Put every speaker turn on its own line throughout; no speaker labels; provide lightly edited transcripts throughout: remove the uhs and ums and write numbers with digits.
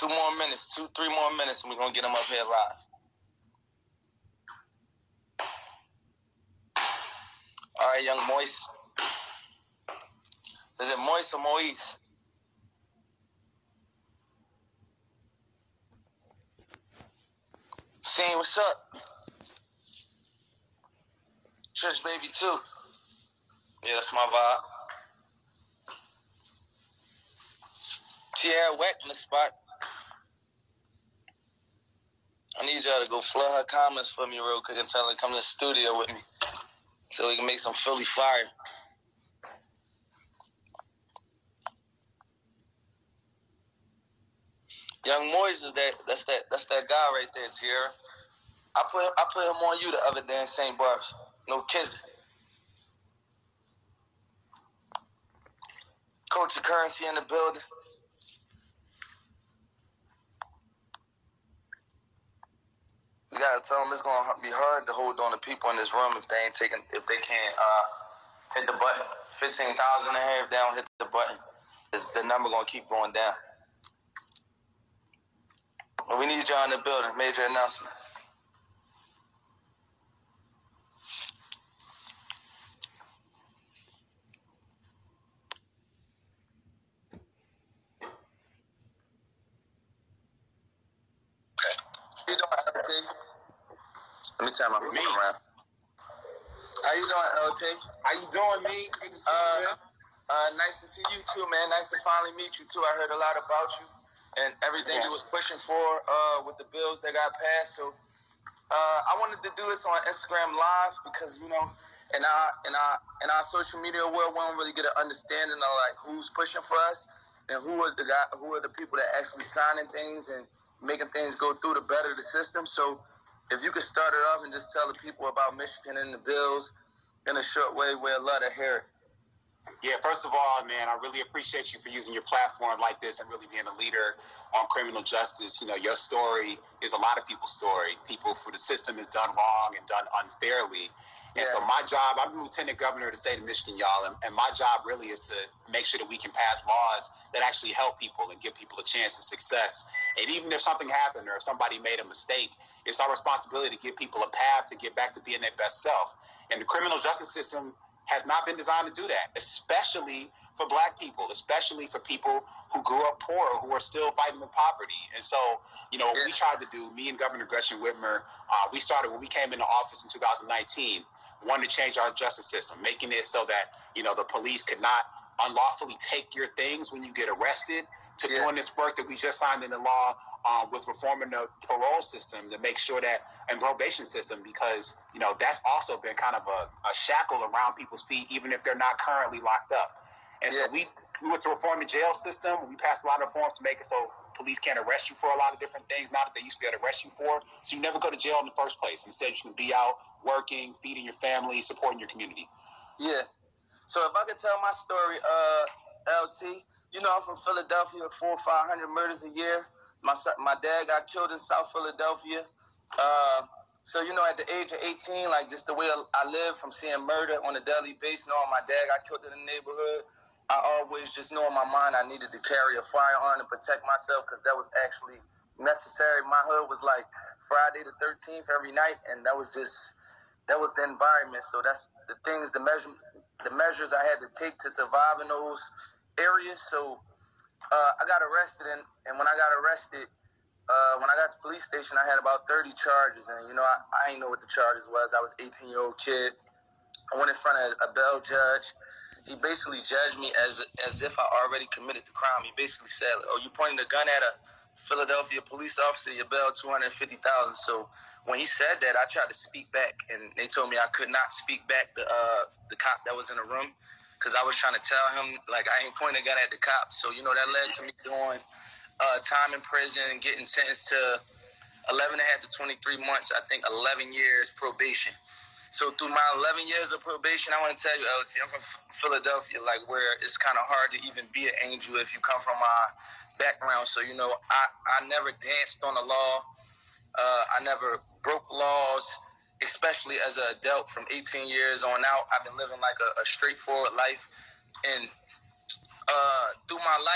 more minutes, 3 more minutes, and we're going to get him up here live. All right, young Moise. Is it Moise or Moise? Scene, what's up? Church baby too. Yeah, that's my vibe. Tierra wet in the spot. I need y'all to go flood her comments for me real quick and tell her to come to the studio with me so we can make some Philly fire. Young Moise is that's that guy right there, Tierra. I put him on you the other day in St. Barb's. No kissing. Coach of Currency in the building. We gotta tell them it's gonna be hard to hold on to people in this room if they can't hit the button. 15,000 in here. If they don't hit the button, the number gonna keep going down. But we need y'all in the building. Major announcement. Okay. How you doing, LT? Let me turn my phone around. How you doing, LT?
How you doing, me? Good to see you, man.
Nice to see you too, man. Nice to finally meet you too. I heard a lot about you and everything you was pushing for with the bills that got passed. So I wanted to do this on Instagram Live because, you know, in our social media world, we don't really get an understanding of like who's pushing for us and who are the people that actually signing things and making things go through to better the system. So if you could start it off and just tell the people about Michigan and the bills in a short way, we'd love to hear it.
Yeah, first of all, man, I really appreciate you for using your platform like this and really being a leader on criminal justice. You know, your story is a lot of people's story. People for the system is done wrong and done unfairly. And so my job, I'm the Lieutenant Governor of the state of Michigan, y'all, and my job really is to make sure that we can pass laws that actually help people and give people a chance of success. And even if something happened or if somebody made a mistake, it's our responsibility to give people a path to get back to being their best self. And the criminal justice system has not been designed to do that, especially for Black people, especially for people who grew up poor, who are still fighting with poverty. And so, you know, what we tried to do, me and Governor Gretchen Whitmer, we started when we came into office in 2019, wanted to change our justice system, making it so that, you know, the police could not unlawfully take your things when you get arrested, to doing this work that we just signed into law with reforming the parole system to make sure that, and probation system, because, you know, that's also been kind of a shackle around people's feet, even if they're not currently locked up. And so we went to reform the jail system. We passed a lot of reforms to make it so police can't arrest you for a lot of different things, not that they used to be able to arrest you for. So you never go to jail in the first place. Instead, you can be out working, feeding your family, supporting your community.
Yeah. So if I could tell my story, LT, you know, I'm from Philadelphia, 400 or 500 murders a year. My dad got killed in South Philadelphia. So, you know, at the age of 18, like just the way I live from seeing murder on a daily basis, knowing my dad got killed in the neighborhood, I always just know in my mind I needed to carry a firearm to protect myself because that was actually necessary. My hood was like Friday the 13th every night, and that was the environment. So that's the things, the measures I had to take to survive in those areas. So I got arrested, and when I got arrested, when I got to the police station, I had about 30 charges, and, you know, I didn't know what the charges was. I was an 18-year-old kid. I went in front of a bail judge. He basically judged me as if I already committed the crime. He basically said, "Oh, you pointing a gun at a Philadelphia police officer, your bail $250,000." So when he said that, I tried to speak back, and they told me I could not speak back to the cop that was in the room, because I was trying to tell him, like, I ain't pointing a gun at the cop. So, you know, that led to me doing time in prison and getting sentenced to 11 and a half to 23 months, I think 11 years probation. So through my 11 years of probation, I want to tell you, LT, I'm from Philadelphia, like, where it's kind of hard to even be an angel if you come from my background. So, you know, I never danced on the law. I never broke laws, especially as an adult. From 18 years on out, I've been living like a straightforward life. And through my life,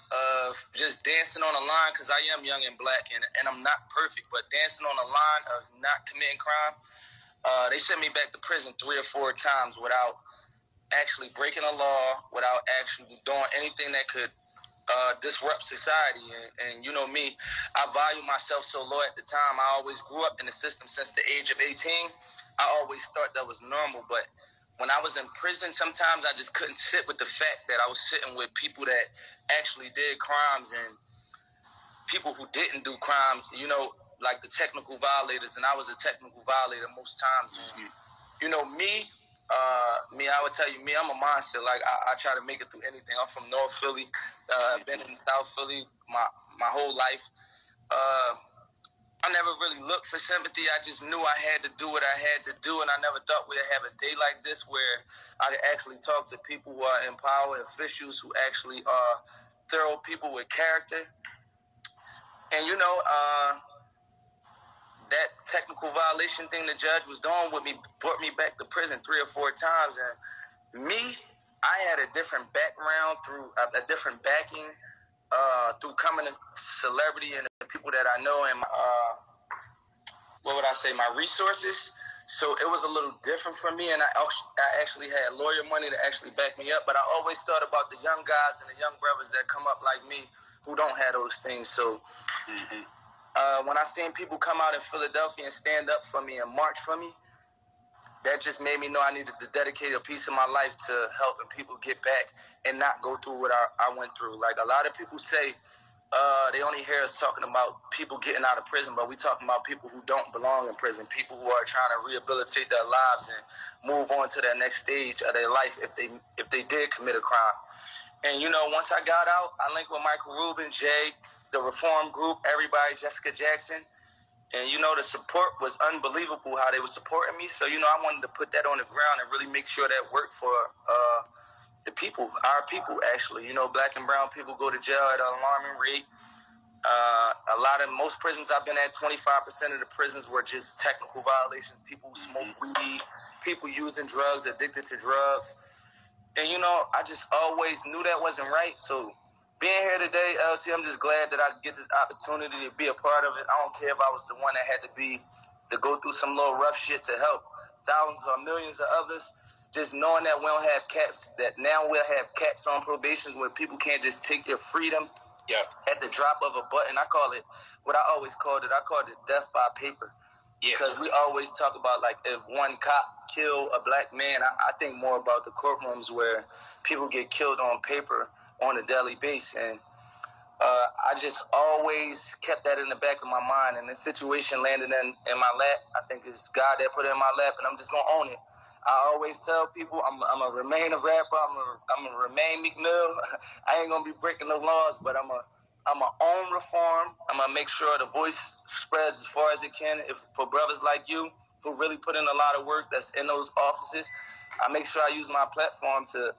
of just dancing on a line, because I am young and black, and I'm not perfect, but dancing on a line of not committing crime. They sent me back to prison 3 or 4 times without actually breaking a law, without actually doing anything that could disrupt society. And you know me, I value myself so low at the time. I always grew up in the system since the age of 18. I always thought that was normal, but when I was in prison, sometimes I just couldn't sit with the fact that I was sitting with people that actually did crimes and people who didn't do crimes, you know, like the technical violators, and I was a technical violator most times. And, you know, I would tell you, I'm a monster. Like, I try to make it through anything. I'm from North Philly, been in South Philly my whole life. I never really looked for sympathy. I just knew I had to do what I had to do, and I never thought we'd have a day like this where I could actually talk to people who are in power, officials who actually are thorough people with character. And, you know, that technical violation thing the judge was doing with me brought me back to prison 3 or 4 times. And I had a different background through a different backing through coming to celebrity and the people that I know and my resources. So it was a little different for me, and I actually had lawyer money to actually back me up. But I always thought about the young guys and the young brothers that come up like me who don't have those things. So when I seen people come out in Philadelphia and stand up for me and march for me, that just made me know I needed to dedicate a piece of my life to helping people get back and not go through what I went through. Like, a lot of people say they only hear us talking about people getting out of prison, but we talking about people who don't belong in prison, people who are trying to rehabilitate their lives and move on to their next stage of their life if they did commit a crime. And, you know, once I got out, I linked with Michael Rubin, Jay, the Reform Group, everybody, Jessica Jackson. And, you know, the support was unbelievable how they were supporting me. So, you know, I wanted to put that on the ground and really make sure that worked for the people, our people, actually. You know, black and brown people go to jail at an alarming rate. Most prisons I've been at, 25% of the prisons were just technical violations. People who smoke weed, people using drugs, addicted to drugs. And, you know, I just always knew that wasn't right. So being here today, LT, I'm just glad that I get this opportunity to be a part of it. I don't care if I was the one that had to go through some little rough shit to help thousands or millions of others. Just knowing that we don't have caps, that now we'll have caps on probations where people can't just take your freedom at the drop of a button. I called it death by paper. Yeah. Because we always talk about, like, if one cop kill a black man, I think more about the courtrooms where people get killed on paper on a daily basis. And I just always kept that in the back of my mind. And this situation landed in my lap. I think it's God that put it in my lap, and I'm just going to own it. I always tell people I'm going to remain a rapper. I'm going to remain Meek Mill. I ain't going to be breaking the laws, but I'm going to own reform. I'm going to make sure the voice spreads as far as it can. For brothers like you who really put in a lot of work that's in those offices, I make sure I use my platform to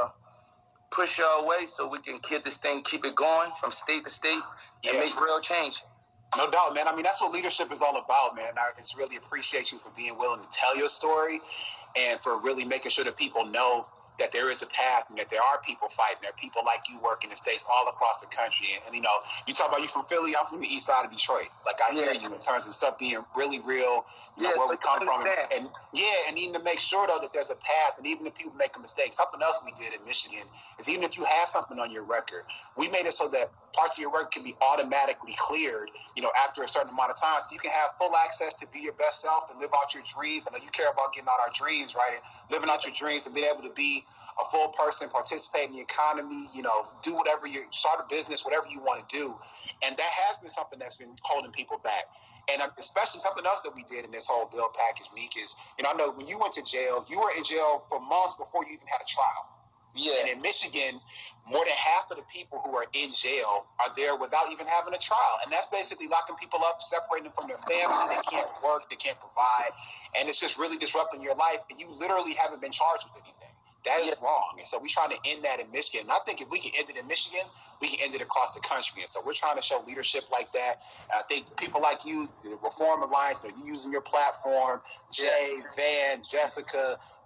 push y'all away so we can keep it going from state to state and make real change.
No doubt, man. I mean, that's what leadership is all about, man. I just really appreciate you for being willing to tell your story and for really making sure that people know that there is a path and that there are people fighting. There are people like you working in states all across the country. And you know, you talk about you from Philly, I'm from the east side of Detroit. Like, I hear you in terms of stuff being really real, you know, where we come from. And needing to make sure, though, that there's a path. And even if people make a mistake, something else we did in Michigan is even if you have something on your record, we made it so that parts of your work can be automatically cleared, you know, after a certain amount of time. So you can have full access to be your best self and live out your dreams. I know you care about getting out our dreams, right? And living out your dreams and being able to be a full person, participate in the economy, you know, do whatever start a business, whatever you want to do. And that has been something that's been holding people back. And especially something else that we did in this whole bill package, Meek, is, you know, I know when you went to jail, you were in jail for months before you even had a trial. Yeah. And in Michigan, more than half of the people who are in jail are there without even having a trial. And that's basically locking people up, separating them from their family. They can't work, they can't provide. And it's just really disrupting your life. And you literally haven't been charged with anything. That is wrong. And so we're trying to end that in Michigan. And I think if we can end it in Michigan, we can end it across the country. And so we're trying to show leadership like that. And I think people like you, the Reform Alliance, you using your platform, Jay, Van, Jessica,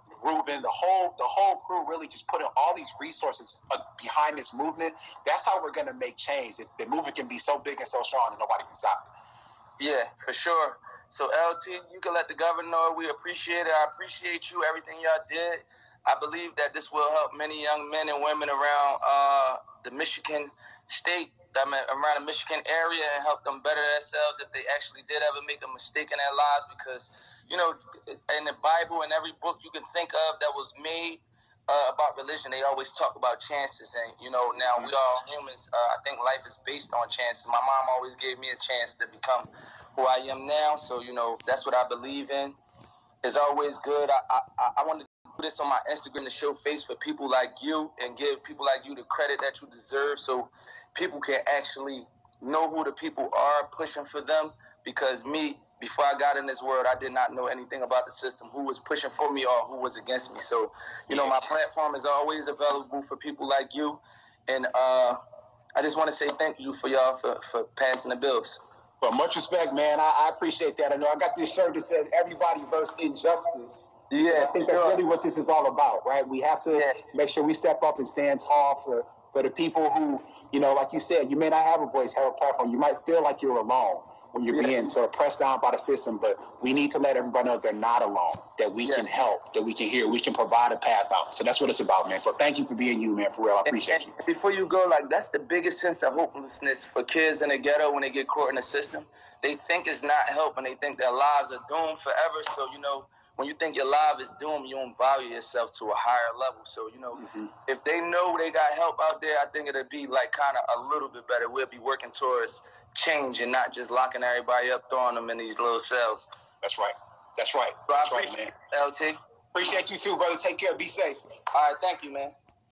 Ruben, the whole crew really just putting all these resources behind this movement. That's how we're going to make change. The movement can be so big and so strong that nobody can stop it.
Yeah, for sure. So, LT, you can let the governor know we appreciate it. I appreciate you, everything y'all did. I believe that this will help many young men and women around the Michigan state, around the Michigan area, and help them better themselves if they actually did ever make a mistake in their lives. Because, you know, in the Bible and every book you can think of that was made about religion, they always talk about chances. And, you know, now we all humans, I think life is based on chances. My mom always gave me a chance to become who I am now. So, you know, that's what I believe in. It's always good. I want to do this on my Instagram to show face for people like you and give people like you the credit that you deserve, so people can actually know who the people are pushing for them. Because me, before I got in this world, I did not know anything about the system, who was pushing for me or who was against me. So, you know, my platform is always available for people like you. And I just want to say thank you for y'all for passing the bills.
Well, much respect, man. I appreciate that. I know I got this shirt that says "Everybody versus Injustice."
Yeah,
I think that's really what this is all about, right? We have to make sure we step up and stand tall for the people who, you know, like you said, you may not have a voice, have a platform. You might feel like you're alone when you're being sort of pressed down by the system, but we need to let everybody know they're not alone, that we can help, that we can hear, we can provide a path out. So that's what it's about, man. So thank you for being you, man, for real. I appreciate you.
Before you go, like, that's the biggest sense of hopelessness for kids in the ghetto when they get caught in the system. They think it's not help, and they think their lives are doomed forever. So, you know, when you think your life is doomed, you don't value yourself to a higher level. So, you know, if they know they got help out there, I think it'll be like kind of a little bit better. We'll be working towards change and not just locking everybody up, throwing them in these little cells.
That's right. That's right.
So
That's right, man.
LT.
Appreciate you too, brother. Take care. Be safe.
All right. Thank you, man.